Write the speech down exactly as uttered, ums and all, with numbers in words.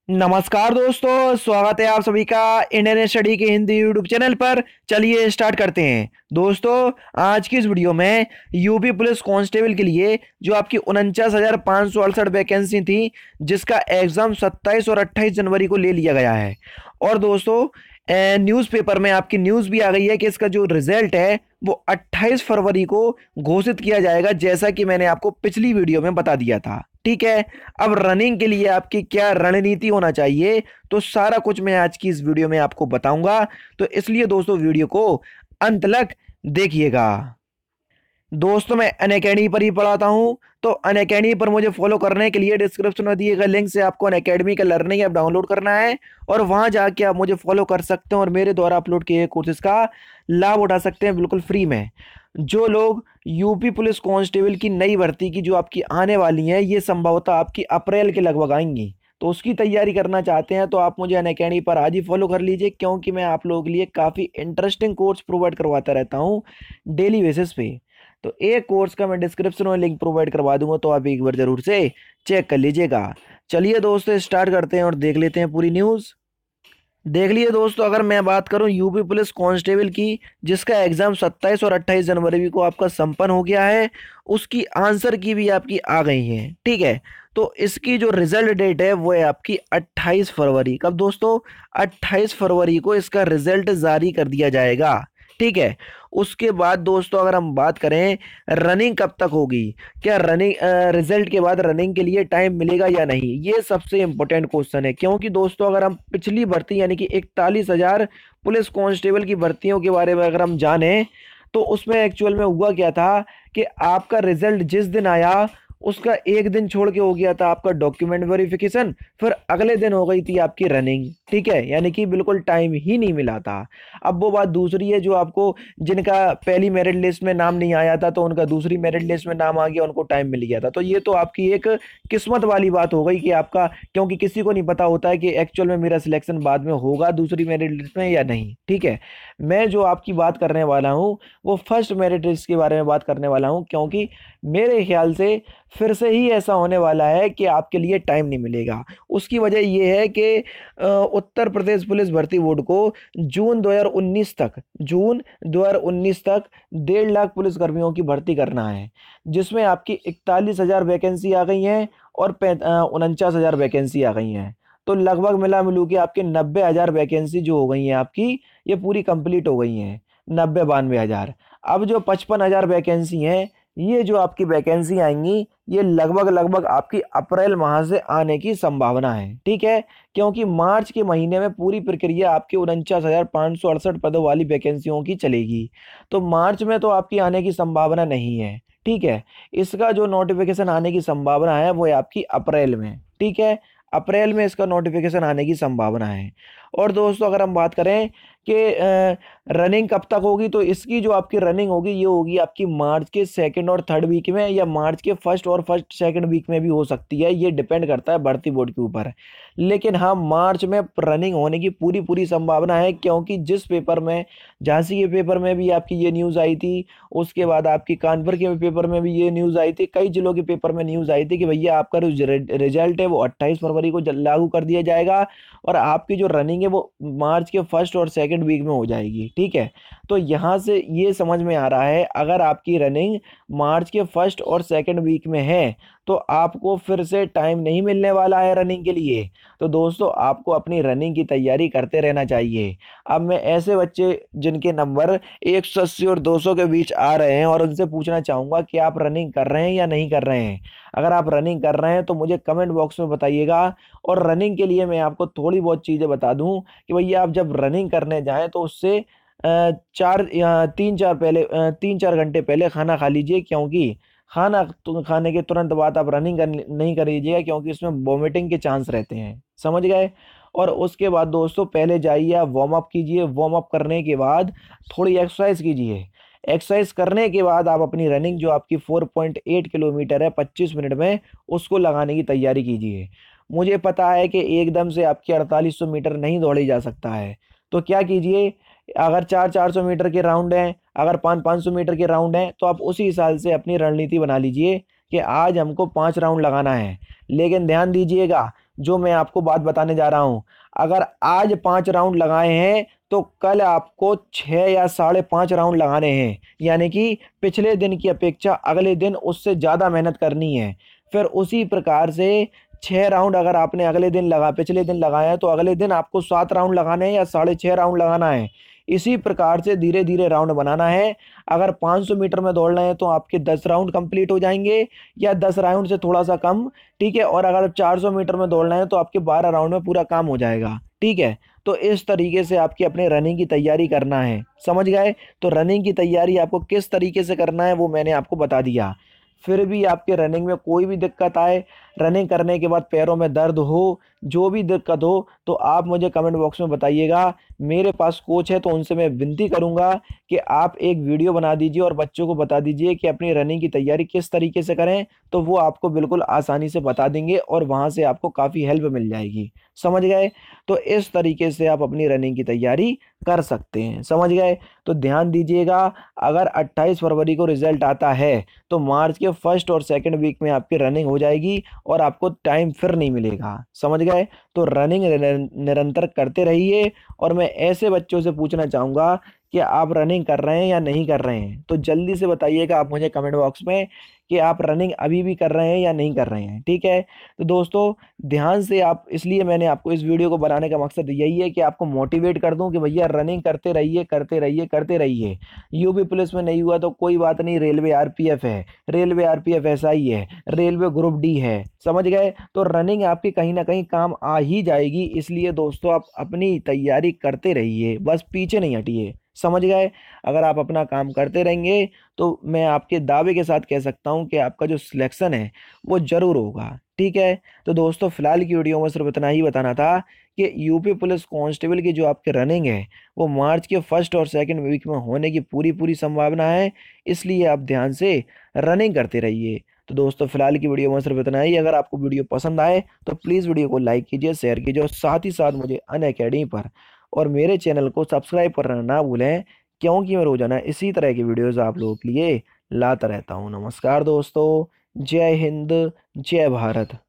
नमस्कार दोस्तों, स्वागत है आप सभी का इंडियन स्टडी के हिंदी यूट्यूब चैनल पर। चलिए स्टार्ट करते हैं। दोस्तों, आज की इस वीडियो में यूपी पुलिस कांस्टेबल के लिए जो आपकी उनचास हजार पाँच सौ अड़सठ वैकेंसी थी, जिसका एग्जाम सत्ताईस और अट्ठाईस जनवरी को ले लिया गया है। और दोस्तों, न्यूज़पेपर में आपकी न्यूज़ भी आ गई है कि इसका जो रिजल्ट है वो अट्ठाईस फरवरी को घोषित किया जाएगा, जैसा कि मैंने आपको पिछली वीडियो में बता दिया था। ठीक है। अब रनिंग के लिए आपकी क्या रणनीति होना चाहिए, तो सारा कुछ मैं आज की इस वीडियो में आपको बताऊंगा। तो इसलिए दोस्तों, वीडियो को अंत तक देखिएगा। दोस्तों, मैं अनअकैडमी पर ही पढ़ाता हूं, तो अनअकैडमी पर मुझे फॉलो करने के लिए डिस्क्रिप्शन में दिए गए लिंक से आपको अनअकैडमी का लर्निंग ऐप डाउनलोड करना है और वहां जाके आप मुझे फॉलो कर सकते हैं और मेरे द्वारा अपलोड किए गए कोर्सेज का लाभ उठा सकते हैं, बिल्कुल फ्री में। जो लोग यूपी पुलिस कांस्टेबल की नई भर्ती की जो आपकी आने वाली है, ये संभवतः आपकी अप्रैल के लगभग आएंगी, तो उसकी तैयारी करना चाहते हैं तो आप मुझे अनअकैडमी पर आज ही फॉलो कर लीजिए, क्योंकि मैं आप लोगों के लिए काफ़ी इंटरेस्टिंग कोर्स प्रोवाइड करवाता रहता हूँ डेली बेसिस पे। तो एक कोर्स का मैं डिस्क्रिप्शन में लिंक प्रोवाइड करवा दूंगा, तो आप एक बार जरूर से चेक कर लीजिएगा। चलिए दोस्तों, स्टार्ट करते हैं और देख लेते हैं पूरी न्यूज़। देख लिए दोस्तों, अगर मैं बात करूं यूपी पुलिस कांस्टेबल की, जिसका एग्जाम सत्ताईस और अट्ठाईस जनवरी को आपका संपन्न हो गया है, उसकी आंसर की भी आपकी आ गई है। ठीक है। तो इसकी जो रिजल्ट डेट है वो है आपकी अट्ठाईस फरवरी। कब दोस्तों? अट्ठाईस फरवरी को इसका रिजल्ट जारी कर दिया जाएगा। ठीक है। उसके बाद दोस्तों, अगर हम बात करें रनिंग कब तक होगी, क्या रनिंग रिजल्ट के बाद रनिंग के लिए टाइम मिलेगा या नहीं, ये सबसे इंपॉर्टेंट क्वेश्चन है। क्योंकि दोस्तों, अगर हम पिछली भर्ती यानी कि इकतालीस हजार पुलिस कांस्टेबल की भर्तियों के बारे में अगर हम जाने, तो उसमें एक्चुअल में हुआ क्या था कि आपका रिजल्ट जिस दिन आया उसका एक दिन छोड़ के हो गया था आपका डॉक्यूमेंट वेरिफिकेशन, फिर अगले दिन हो गई थी आपकी रनिंग। ठीक है। यानी कि बिल्कुल टाइम ही नहीं मिला था। अब वो बात दूसरी है, जो आपको जिनका पहली मेरिट लिस्ट में नाम नहीं आया था तो उनका दूसरी मेरिट लिस्ट में नाम आ गया, उनको टाइम मिल गया था। तो ये तो आपकी एक किस्मत वाली बात हो गई कि आपका, क्योंकि किसी को नहीं पता होता है कि एक्चुअल में मेरा सिलेक्शन बाद में होगा दूसरी मेरिट लिस्ट में या नहीं। ठीक है। मैं जो आपकी बात करने वाला हूँ वो फर्स्ट मेरिट लिस्ट के बारे में बात करने वाला हूँ, क्योंकि मेरे ख्याल से फिर से ही ऐसा होने वाला है कि आपके लिए टाइम नहीं मिलेगा। उसकी वजह यह है कि अ, उत्तर प्रदेश पुलिस भर्ती बोर्ड को जून दो हज़ार उन्नीस तक जून दो हज़ार उन्नीस तक डेढ़ लाख पुलिसकर्मियों की भर्ती करना है, जिसमें आपकी इकतालीस हजार वैकेंसी आ गई हैं और उनचास हजार वैकेंसी आ गई हैं। तो लगभग मिला मिलू के आपके नब्बे हजार वैकेंसी जो हो गई हैं आपकी, ये पूरी कंप्लीट हो गई हैं। नब्बे बानवे हजार। अब जो पचपन हजार वैकेंसी हैं, ये जो आपकी वैकेंसी आएंगी, ये लगभग लगभग आपकी अप्रैल माह से आने की संभावना है। ठीक है। क्योंकि मार्च के महीने में पूरी प्रक्रिया आपकी उनचास हजार पाँच सौ अड़सठ पदों वाली वैकेंसियों की चलेगी, तो मार्च में तो आपकी आने की संभावना नहीं है। ठीक है। इसका जो नोटिफिकेशन आने की संभावना है वो है आपकी अप्रैल में। ठीक है। अप्रैल में इसका नोटिफिकेशन आने की संभावना है। और दोस्तों, अगर हम बात करें कि रनिंग कब तक होगी, तो इसकी जो आपकी रनिंग होगी ये होगी आपकी मार्च के सेकंड और थर्ड वीक में, या मार्च के फर्स्ट और फर्स्ट सेकंड वीक में भी हो सकती है। ये डिपेंड करता है भर्ती बोर्ड के ऊपर। लेकिन हाँ, मार्च में रनिंग होने की पूरी पूरी संभावना है, क्योंकि जिस पेपर में, झांसी के पेपर में भी आपकी ये न्यूज़ आई थी, उसके बाद आपकी कानपुर के पेपर में भी ये न्यूज़ आई थी, कई जिलों के पेपर में न्यूज़ आई थी कि भैया आपका जो रिजल्ट है वो अट्ठाईस फरवरी को लागू कर दिया जाएगा और आपकी जो रनिंग है वो मार्च के फर्स्ट और सेकंड वीक में हो जाएगी। ठीक है। तो यहाँ से ये समझ में आ रहा है, अगर आपकी रनिंग मार्च के फर्स्ट और सेकंड वीक में है तो आपको फिर से टाइम नहीं मिलने वाला है रनिंग के लिए। तो दोस्तों, आपको अपनी रनिंग की तैयारी करते रहना चाहिए। अब मैं ऐसे बच्चे जिनके नंबर एक सौ अस्सी और दो सौ के बीच आ रहे हैं और उनसे पूछना चाहूँगा कि आप रनिंग कर रहे हैं या नहीं कर रहे हैं। अगर आप रनिंग कर रहे हैं तो मुझे कमेंट बॉक्स में बताइएगा। और रनिंग के लिए मैं आपको थोड़ी बहुत चीज़ें बता दूं कि भैया आप जब रनिंग करने जाएं तो उससे अ, चार या तीन चार पहले अ, तीन चार घंटे पहले खाना खा लीजिए, क्योंकि खाना तो खाने के तुरंत बाद आप रनिंग कर, नहीं करिएगा, क्योंकि इसमें वोमिटिंग के चांस रहते हैं। समझ गए? और उसके बाद दोस्तों, पहले जाइए आप वार्म अप कीजिए। वार्म अप करने के बाद थोड़ी एक्सरसाइज कीजिए। एक्सरसाइज करने के बाद आप अपनी रनिंग जो आपकी चार पॉइंट आठ किलोमीटर है पच्चीस मिनट में, उसको लगाने की तैयारी कीजिए। मुझे पता है कि एकदम से आपकी अड़तालीस सौ मीटर नहीं दौड़ी जा सकता है, तो क्या कीजिए, अगर चार चार सौ मीटर के राउंड हैं, अगर पाँच पाँच सौ मीटर के राउंड हैं, तो आप उसी हिसाब से अपनी रणनीति बना लीजिए कि आज हमको पाँच राउंड लगाना है। लेकिन ध्यान दीजिएगा, जो मैं आपको बात बताने जा रहा हूँ, अगर आज पाँच राउंड लगाए हैं तो कल आपको छः या साढ़े पाँच राउंड लगाने हैं, यानी कि पिछले दिन की अपेक्षा अगले दिन उससे ज़्यादा मेहनत करनी है। फिर उसी प्रकार से छः राउंड अगर आपने अगले दिन लगा पिछले दिन लगाया है तो अगले दिन आपको सात राउंड लगाने हैं या साढ़े छः राउंड लगाना है। इसी प्रकार से धीरे धीरे राउंड बनाना है। अगर पाँच सौ मीटर में दौड़ रहे हैं तो आपके दस राउंड कंप्लीट हो जाएंगे या दस राउंड से थोड़ा सा कम, ठीक है। और अगर चार सौ मीटर में दौड़ रहे हैं तो आपके बारह राउंड में पूरा काम हो जाएगा, ठीक है। तो इस तरीके से आपकी अपने रनिंग की तैयारी करना है, समझ गए। तो रनिंग की तैयारी आपको किस तरीके से करना है वो मैंने आपको बता दिया। फिर भी आपके रनिंग में कोई भी दिक्कत आए, रनिंग करने के बाद पैरों में दर्द हो, जो भी दिक्कत हो तो आप मुझे कमेंट बॉक्स में बताइएगा। मेरे पास कोच है तो उनसे मैं विनती करूंगा कि आप एक वीडियो बना दीजिए और बच्चों को बता दीजिए कि अपनी रनिंग की तैयारी किस तरीके से करें, तो वो आपको बिल्कुल आसानी से बता देंगे और वहां से आपको काफ़ी हेल्प मिल जाएगी, समझ गए। तो इस तरीके से आप अपनी रनिंग की तैयारी कर सकते हैं, समझ गए। तो ध्यान दीजिएगा, अगर अट्ठाईस फरवरी को रिजल्ट आता है तो मार्च के फर्स्ट और सेकंड वीक में आपकी रनिंग हो जाएगी और आपको टाइम फिर नहीं मिलेगा, समझ गए। तो रनिंग निरंतर करते रहिए। और मैं ऐसे बच्चों से पूछना चाहूँगा कि आप रनिंग कर रहे हैं या नहीं कर रहे हैं, तो जल्दी से बताइएगा आप मुझे कमेंट बॉक्स में कि आप रनिंग अभी भी कर रहे हैं या नहीं कर रहे हैं, ठीक है। तो दोस्तों ध्यान से आप, इसलिए मैंने आपको इस वीडियो को बनाने का मकसद यही है कि आपको मोटिवेट कर दूं कि भैया रनिंग करते रहिए करते रहिए करते रहिए। यूपी पुलिस में नहीं हुआ तो कोई बात नहीं, रेलवे आरपीएफ है, रेलवे आरपीएफ एसआई है, रेलवे ग्रुप डी है, समझ गए। तो रनिंग आपकी कहीं ना कहीं काम आ ही जाएगी। इसलिए दोस्तों आप अपनी तैयारी करते रहिए, बस पीछे नहीं हटिए, समझ गए। अगर आप अपना काम करते रहेंगे तो मैं आपके दावे के साथ कह सकता हूं कि आपका जो सिलेक्शन है वो जरूर होगा, ठीक है। तो दोस्तों फिलहाल की वीडियो में सिर्फ इतना ही बताना था कि यूपी पुलिस कांस्टेबल की जो आपकी रनिंग है वो मार्च के फर्स्ट और सेकंड वीक में होने की पूरी पूरी संभावना है। इसलिए आप ध्यान से रनिंग करते रहिए। तो दोस्तों फिलहाल की वीडियो में सिर्फ इतना ही। अगर आपको वीडियो पसंद आए तो प्लीज़ वीडियो को लाइक कीजिए, शेयर कीजिए और साथ ही साथ मुझे अनअकैडमी पर और मेरे चैनल को सब्सक्राइब करना ना भूलें, क्योंकि मैं रोजाना इसी तरह की वीडियोस आप लोगों के लिए लाता रहता हूँ। नमस्कार दोस्तों, जय हिंद, जय भारत।